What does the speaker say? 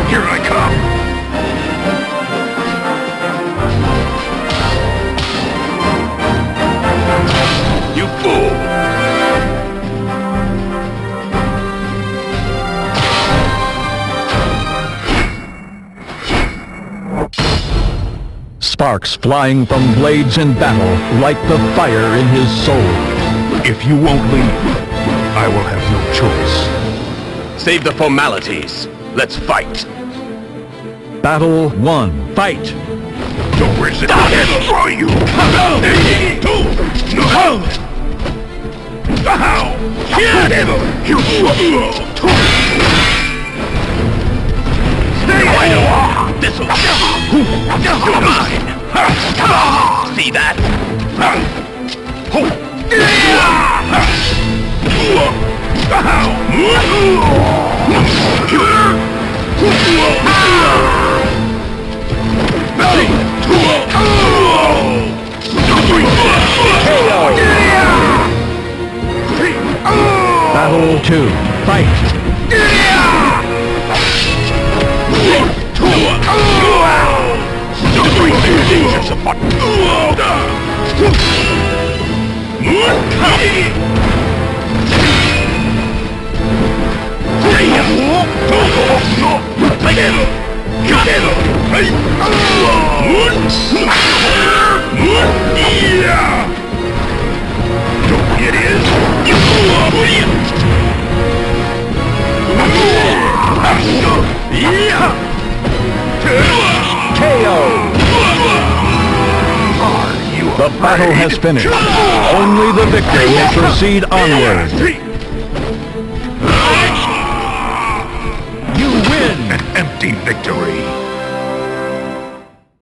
Here I come! You fool! Sparks flying from blades in battle light the fire in his soul. If you won't leave, I will have no choice. Save the formalities. Let's fight. Battle 1. Fight! Don't resist. I'll destroy you! This'll you're mine! See that? Battle 2. Fight! It is. KO! The battle has finished. Only the victor will proceed onward. You win! An empty victory.